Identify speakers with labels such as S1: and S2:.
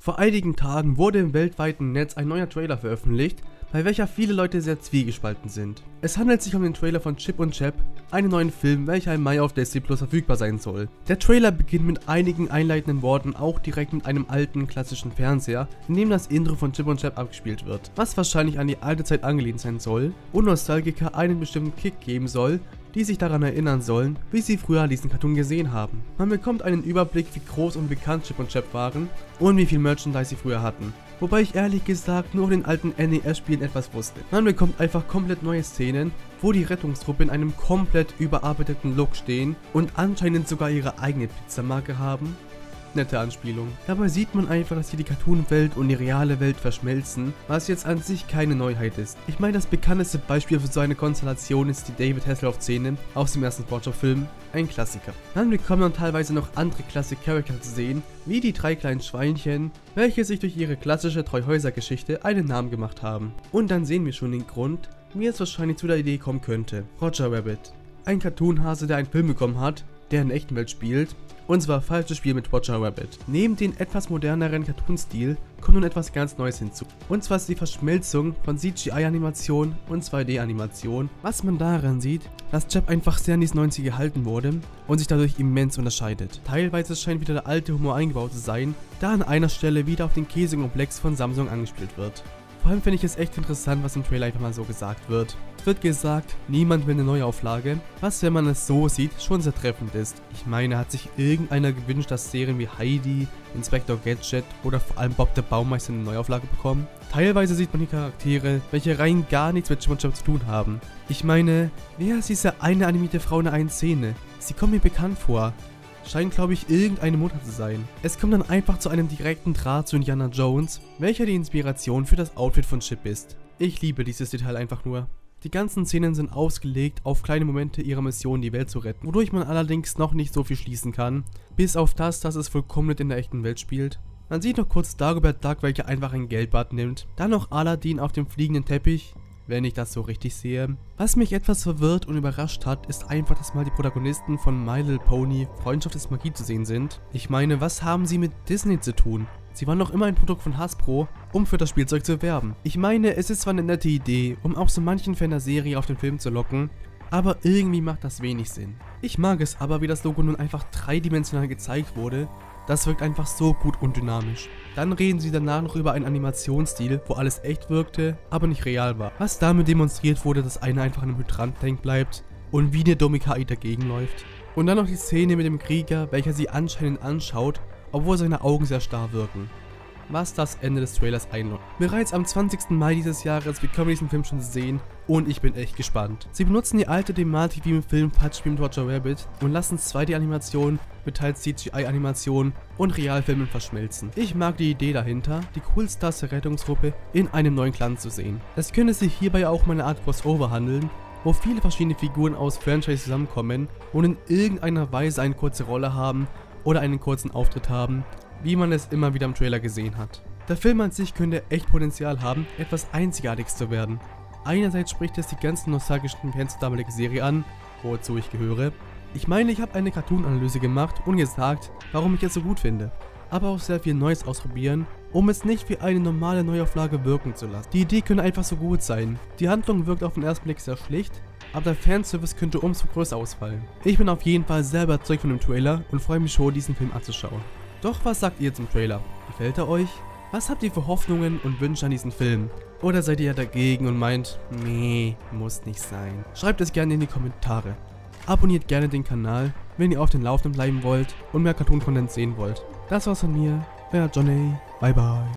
S1: Vor einigen Tagen wurde im weltweiten Netz ein neuer Trailer veröffentlicht, bei welcher viele Leute sehr zwiegespalten sind. Es handelt sich um den Trailer von Chip und Chap, einen neuen Film, welcher im Mai auf Disney Plus verfügbar sein soll. Der Trailer beginnt mit einigen einleitenden Worten, auch direkt mit einem alten klassischen Fernseher, in dem das Intro von Chip und Chap abgespielt wird, was wahrscheinlich an die alte Zeit angelehnt sein soll und Nostalgiker einen bestimmten Kick geben soll, die sich daran erinnern sollen, wie sie früher diesen Cartoon gesehen haben. Man bekommt einen Überblick, wie groß und bekannt Chip und Chap waren und wie viel Merchandise sie früher hatten. Wobei ich ehrlich gesagt nur auf den alten NES-Spielen etwas wusste. Man bekommt einfach komplett neue Szenen, wo die Rettungstruppe in einem komplett überarbeiteten Look stehen und anscheinend sogar ihre eigene Pizzamarke haben. Nette Anspielung. Dabei sieht man einfach, dass hier die Cartoon-Welt und die reale Welt verschmelzen, was jetzt an sich keine Neuheit ist. Ich meine, das bekannteste Beispiel für so eine Konstellation ist die David Hasselhoff-Szene aus dem ersten SpongeBob-Film, ein Klassiker. Dann bekommt man teilweise noch andere klassische Charakter zu sehen, wie die drei kleinen Schweinchen, welche sich durch ihre klassische Treuhäuser-Geschichte einen Namen gemacht haben. Und dann sehen wir schon den Grund, wie es wahrscheinlich zu der Idee kommen könnte. Roger Rabbit. Ein Cartoonhase, der einen Film bekommen hat, der in der echten Welt spielt, und zwar falsches Spiel mit Roger Rabbit. Neben dem etwas moderneren Cartoon-Stil kommt nun etwas ganz Neues hinzu. Und zwar ist die Verschmelzung von CGI-Animation und 2D-Animation, was man daran sieht, dass Chap einfach sehr an die 90er gehalten wurde und sich dadurch immens unterscheidet. Teilweise scheint wieder der alte Humor eingebaut zu sein, da an einer Stelle wieder auf den Käsekomplex von Samsung angespielt wird. Vor allem finde ich es echt interessant, was im Trailer einfach mal so gesagt wird. Es wird gesagt, niemand will eine Neuauflage, was, wenn man es so sieht, schon sehr treffend ist. Ich meine, hat sich irgendeiner gewünscht, dass Serien wie Heidi, Inspector Gadget oder vor allem Bob der Baumeister eine Neuauflage bekommen? Teilweise sieht man die Charaktere, welche rein gar nichts mit Chip und Chap zu tun haben. Ich meine, wer ist diese eine animierte Frau in der einen Szene? Sie kommt mir bekannt vor. Scheint, glaube ich, irgendeine Mutter zu sein. Es kommt dann einfach zu einem direkten Draht zu Indiana Jones, welcher die Inspiration für das Outfit von Chip ist. Ich liebe dieses Detail einfach nur. Die ganzen Szenen sind ausgelegt auf kleine Momente ihrer Mission, die Welt zu retten, wodurch man allerdings noch nicht so viel schließen kann, bis auf das, dass es vollkommen in der echten Welt spielt. Man sieht noch kurz Dagobert Duck, welcher einfach ein Geldbad nimmt, dann noch Aladdin auf dem fliegenden Teppich, wenn ich das so richtig sehe. Was mich etwas verwirrt und überrascht hat, ist einfach, dass mal die Protagonisten von My Little Pony Freundschaft ist Magie zu sehen sind. Ich meine, was haben sie mit Disney zu tun? Sie waren doch immer ein Produkt von Hasbro, um für das Spielzeug zu werben. Ich meine, es ist zwar eine nette Idee, um auch so manchen Fan der Serie auf den Film zu locken, aber irgendwie macht das wenig Sinn. Ich mag es aber, wie das Logo nun einfach dreidimensional gezeigt wurde. Das wirkt einfach so gut und dynamisch. Dann reden sie danach noch über einen Animationsstil, wo alles echt wirkte, aber nicht real war. Was damit demonstriert wurde, dass einer einfach an einem Hydrant hängen bleibt und wie eine dumme KI dagegen läuft. Und dann noch die Szene mit dem Krieger, welcher sie anscheinend anschaut, obwohl seine Augen sehr starr wirken. Was das Ende des Trailers einläutet. Bereits am 20. Mai dieses Jahres bekommen wir diesen Film schon zu sehen und ich bin echt gespannt. Sie benutzen die alte Thematik wie im Film Patchspiel mit Roger Rabbit und lassen 2D-Animationen mit teils CGI-Animationen und Realfilmen verschmelzen. Ich mag die Idee dahinter, die Coolstars der Rettungsgruppe in einem neuen Clan zu sehen. Es könnte sich hierbei auch um eine Art Crossover handeln, wo viele verschiedene Figuren aus Franchise zusammenkommen und in irgendeiner Weise eine kurze Rolle haben oder einen kurzen Auftritt haben, wie man es immer wieder im Trailer gesehen hat. Der Film an sich könnte echt Potenzial haben, etwas Einzigartiges zu werden. Einerseits spricht es die ganzen nostalgischen Fans der damaligen Serie an, wozu ich gehöre. Ich meine, ich habe eine Cartoon-Analyse gemacht und gesagt, warum ich es so gut finde. Aber auch sehr viel Neues ausprobieren, um es nicht wie eine normale Neuauflage wirken zu lassen. Die Idee könnte einfach so gut sein. Die Handlung wirkt auf den ersten Blick sehr schlicht, aber der Fanservice könnte umso größer ausfallen. Ich bin auf jeden Fall sehr überzeugt von dem Trailer und freue mich schon, diesen Film anzuschauen. Doch was sagt ihr zum Trailer? Gefällt er euch? Was habt ihr für Hoffnungen und Wünsche an diesen Film? Oder seid ihr dagegen und meint, nee, muss nicht sein? Schreibt es gerne in die Kommentare. Abonniert gerne den Kanal, wenn ihr auf den Laufenden bleiben wollt und mehr Cartoon-Content sehen wollt. Das war's von mir, euer Johnny, bye bye.